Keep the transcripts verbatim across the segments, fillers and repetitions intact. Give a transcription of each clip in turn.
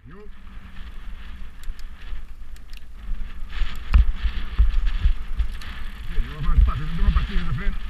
Yo. Sí, yo bajo el espacio, no tengo pastillas de freno.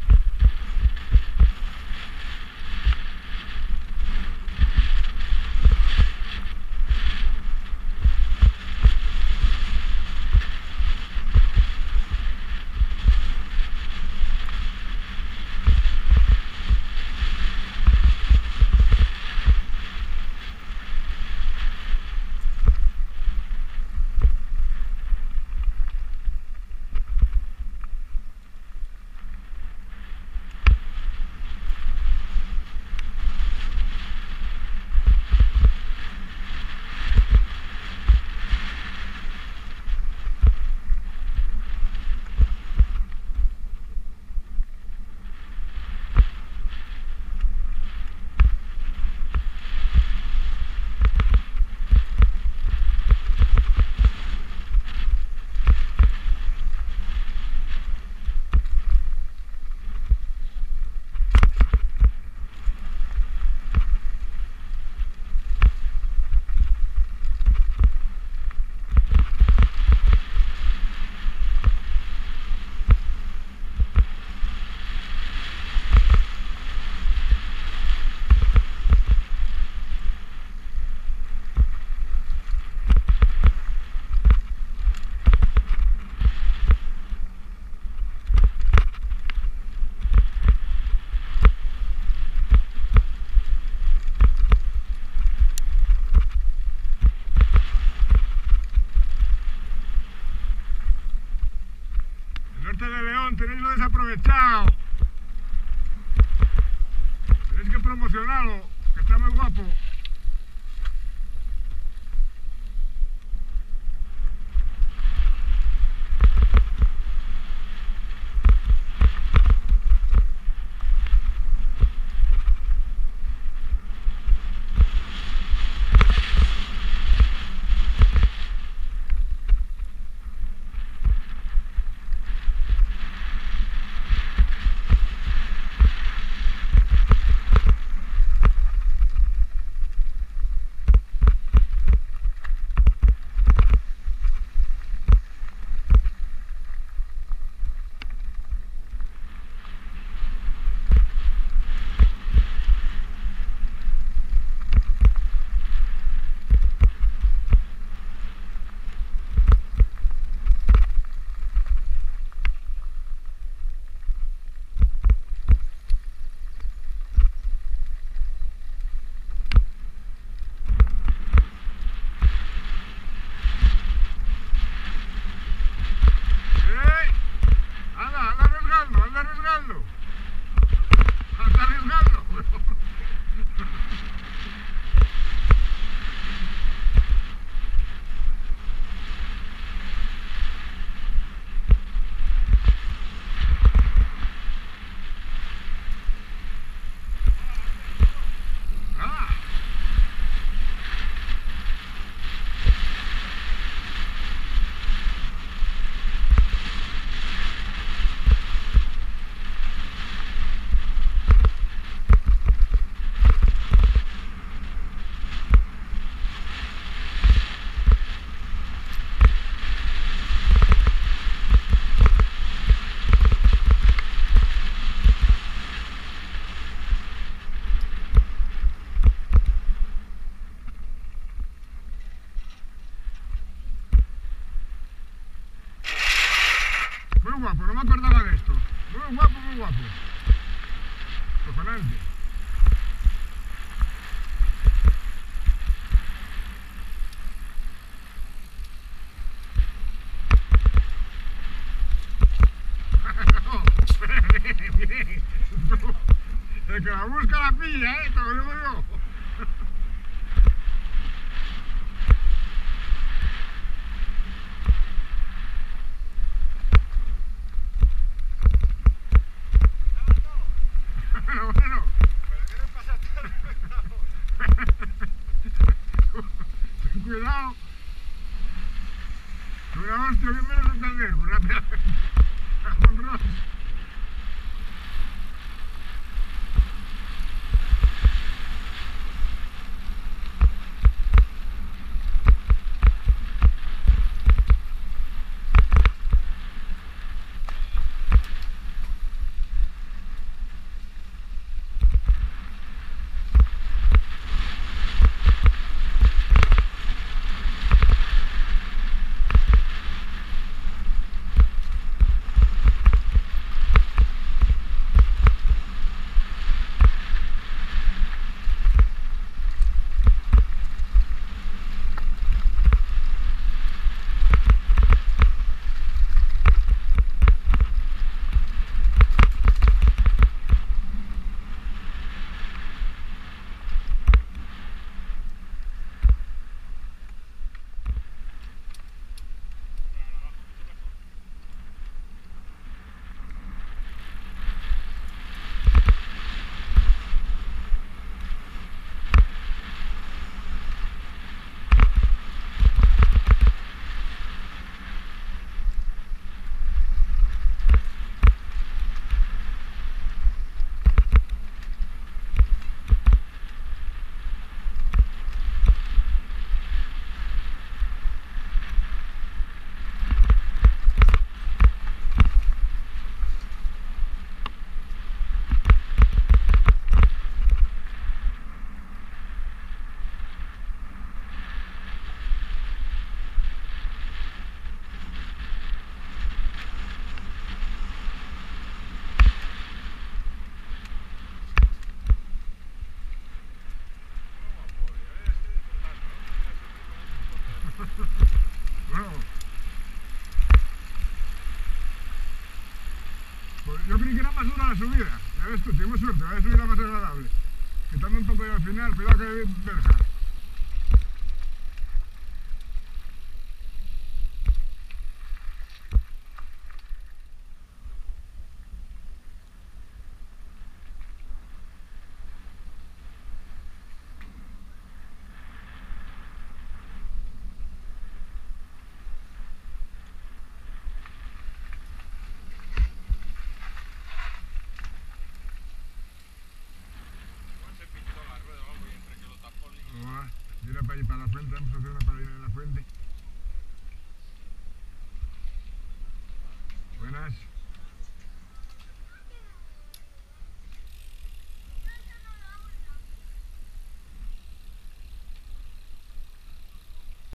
Tenéislo desaprovechado. Tenéis que promocionarlo, que está muy guapo. Muy guapo, no me acordaba de esto. Muy guapo, muy guapo. Cojonante. El que la busca la pilla, eh, te lo digo yo. Bueno, bueno. Pero quieres pasar todo el pecado. Ten cuidado. Una hostia, bien menos entender, rápidamente. Con Ross. yo creí que era más dura la subida. Ya ves tú, tuvimos suerte, la subida más agradable. Quitando un poco ya al final, cuidado que hay verja. Mira para allí, para la fuente, vamos a hacer una parada en la fuente. Buenas.